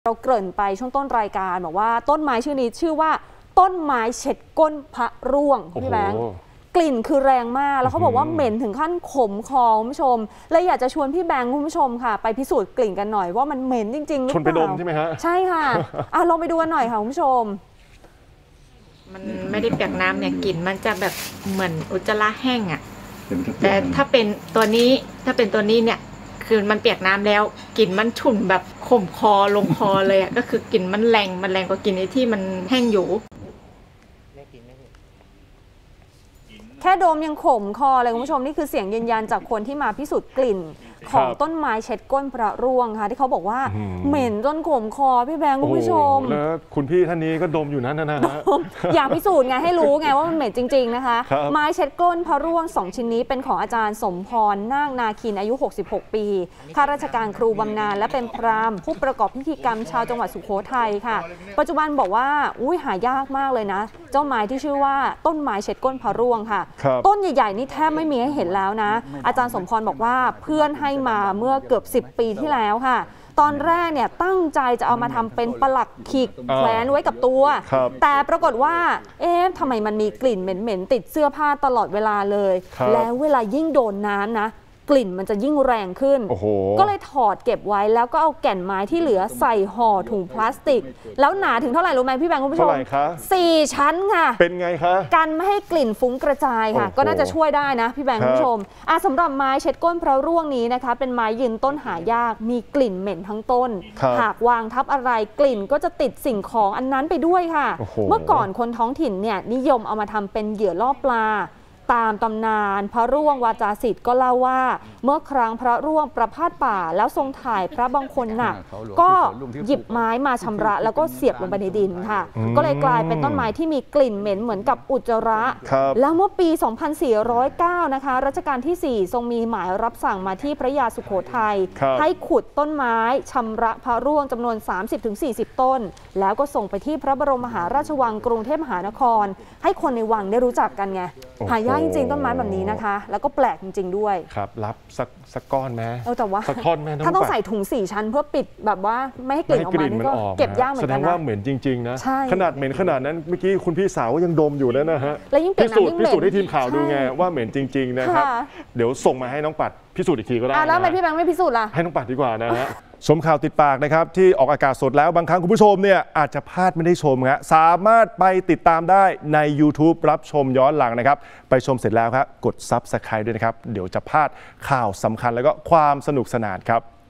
เราเกริ่นไปช่วงต้นรายการบอกว่าต้นไม้ชื่อนี้ชื่อว่าต้นไม้เช็ดก้นพระร่วงพี่แบงค์กลิ่นคือแรงมากแล้วเขาบอกว่าเหม็นถึงขั้นขมคอคุณผู้ชมเลยอยากจะชวนพี่แบงค์คุณผู้ชมค่ะไปพิสูจน์กลิ่นกันหน่อยว่ามันเหม็นจริงๆหรือเปล่าชวนไปดมใช่ไหมฮะใช่ค่ะลองไปดูกันหน่อยค่ะคุณผู้ชมมันไม่ได้เปียกน้ำเนี่ยกลิ่นมันจะแบบเหมือนอุจจาระแห้งอ่ะแต่ถ้าเป็นตัวนี้เนี่ยคือมันเปียกน้ำแล้วกลิ่นมันฉุ่นแบบข่มคอลงคอเลยอ่ะก็คือกลิ่นมันแรงกว่ากลิ่นที่มันแห้งอยู่แค่ดมยังขมคอเลยคุณผู้ชมนี่คือเสียงยืนยันจากคนที่มาพิสูจน์กลิ่นของต้นไม้เช็ดก้นพระร่วงค่ะที่เขาบอกว่าเหม็นจนขมคอพี่แบงค์คุณผู้ชมแล้วคุณพี่ท่านนี้ก็ดมอยู่นั้นนะฮะอยากพิสูจน์ไงให้รู้ไงว่ามันเหม็นจริงๆนะคะไม้เช็ดก้นพระร่วง2ชิ้นนี้เป็นของอาจารย์สมพรนาคนาคินอายุ66ปีข้าราชการครูบำนาญและเป็นพราหมณ์ผู้ประกอบพิธีกรรมชาวจังหวัดสุโขทัยค่ะปัจจุบันบอกว่าหายากมากเลยนะเจ้าไม้ที่ชื่อว่าต้นไม้เช็ดก้นพระร่วงค่ะต้นใหญ่ๆนี่แทบไม่มีให้เห็นแล้วนะอาจารย์สมพรบอกว่าเพื่อนให้มาเมื่อเกือบ10 ปีที่แล้วค่ะตอนแรกเนี่ยตั้งใจจะเอามาทำเป็นปลักขิกแขวนไว้กับตัวแต่ปรากฏว่าทำไมมันมีกลิ่นเหม็นๆติดเสื้อผ้าตลอดเวลาเลยแล้วเวลายิ่งโดนน้ำนะกลิ่นมันจะยิ่งแรงขึ้นก็เลยถอดเก็บไว้แล้วก็เอาแก่นไม้ที่เหลือใส่ห่อถุงพลาสติกแล้วหนาถึงเท่าไหร่รู้ไหมพี่แบงค์คุณผู้ชม4 ชั้นค่ะเป็นไงคะกันไม่ให้กลิ่นฟุ้งกระจายค่ะก็น่าจะช่วยได้นะพี่แบงค์คุณผู้ชมสำหรับไม้เช็ดก้นพระร่วงนี้นะคะเป็นไม้ยืนต้นหายากมีกลิ่นเหม็นทั้งต้นหากวางทับอะไรกลิ่นก็จะติดสิ่งของอันนั้นไปด้วยค่ะเมื่อก่อนคนท้องถิ่นเนี่ยนิยมเอามาทำเป็นเหยื่อล่อปลาตามตำนานพระร่วงวาจาศิษย์ก็เล่าว่าเมื่อครั้งพระร่วงประพาสป่าแล้วทรงถ่ายพระบางคนหนักก็หยิบไม้มาชำระแล้วก็เสียบลงไปในดินค่ะก็เลยกลายเป็นต้นไม้ที่มีกลิ่นเหม็นเหมือนกับอุจจาระแล้วเมื่อปี 2409 นะคะรัชกาลที่ 4 ทรงมีหมายรับสั่งมาที่พระยาสุโขทัยให้ขุดต้นไม้ชำระพระร่วงจำนวน 30-40 ต้นแล้วก็ส่งไปที่พระบรมมหาราชวังกรุงเทพมหานครให้คนในวังได้รู้จักกันไงหายากจริงๆต้นไม้แบบนี้นะคะแล้วก็แปลกจริงๆด้วยครับรับสักก้อนไหมแต่ว่าสักท่อนไหมถ้าต้องใส่ถุง4 ชั้นเพื่อปิดแบบว่าไม่ให้กลิ่นออกมานี่ก็เก็บยากเหมือนกันนะแสดงว่าเหม็นจริงๆนะขนาดเหม็นขนาดนั้นเมื่อกี้คุณพี่สาวยังดมอยู่นะฮะแล้วยิ่งเปียกน้ำยิ่งเหม็นพิสูจน์ให้ทีมข่าวดูไงว่าเหม็นจริงๆนะครับเดี๋ยวส่งมาให้น้องปัดพิสูจน์อีกทีก็ได้แล้วทำไมพี่แบงค์ไม่พิสูจน์ล่ะให้น้องปัดดีกว่านะฮะชมข่าวติดปากนะครับที่ออกอากาศสดแล้วบางครั้งคุณผู้ชมเนี่ยอาจจะพลาดไม่ได้ชมครับสามารถไปติดตามได้ใน YouTube รับชมย้อนหลังนะครับไปชมเสร็จแล้วครับกด Subscribe ด้วยนะครับเดี๋ยวจะพลาดข่าวสำคัญแล้วก็ความสนุกสนานครับ